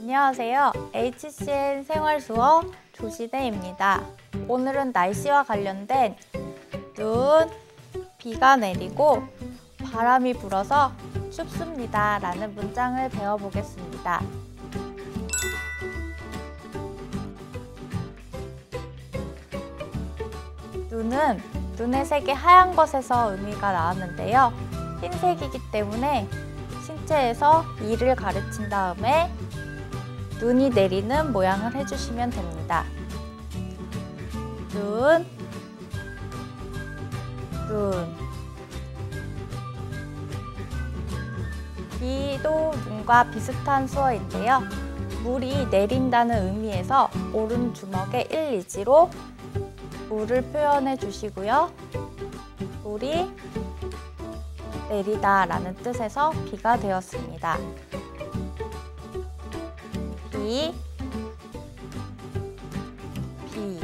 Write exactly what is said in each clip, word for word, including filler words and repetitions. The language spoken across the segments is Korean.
안녕하세요. 에이치씨엔 생활수어 조시대입니다. 오늘은 날씨와 관련된 눈, 비가 내리고 바람이 불어서 춥습니다 라는 문장을 배워보겠습니다. 눈은 눈의 색이 하얀 것에서 의미가 나왔는데요. 흰색이기 때문에 신체에서 이를 가르친 다음에 눈이 내리는 모양을 해주시면 됩니다. 눈, 눈. 비도 눈과 비슷한 수어인데요. 물이 내린다는 의미에서 오른 주먹의 일, 이지로 물을 표현해 주시고요. 물이 내리다 라는 뜻에서 비가 되었습니다. 비, 비.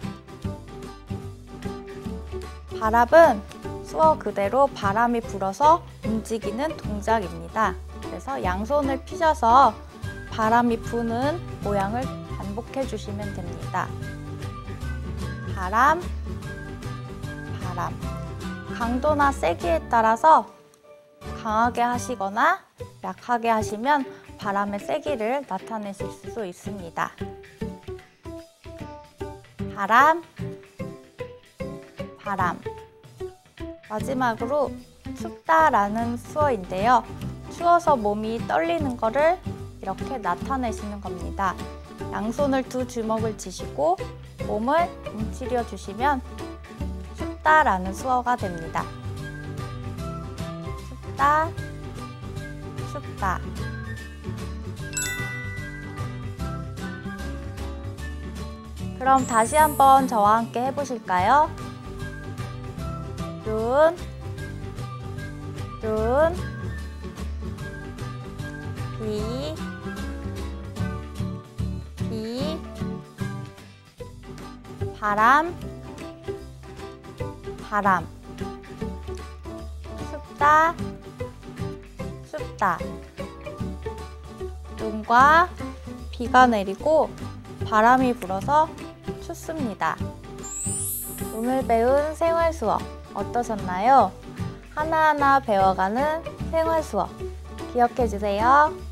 바람은 수어 그대로 바람이 불어서 움직이는 동작입니다. 그래서 양손을 펴셔서 바람이 부는 모양을 반복해 주시면 됩니다. 바람, 바람. 강도나 세기에 따라서 강하게 하시거나 약하게 하시면 바람의 세기를 나타내실 수 있습니다. 바람, 바람. 마지막으로 춥다라는 수어인데요. 추워서 몸이 떨리는 거를 이렇게 나타내시는 겁니다. 양손을 두 주먹을 쥐시고 몸을 움츠려 주시면 춥다라는 수어가 됩니다. 춥다, 춥다. 그럼 다시 한번 저와 함께 해보실까요? 눈, 눈, 비, 비, 바람, 바람. 춥다, 춥다. 눈과 비가 내리고 바람이 불어서 춥습니다. 오늘 배운 생활수어 어떠셨나요? 하나하나 배워가는 생활수어 기억해주세요.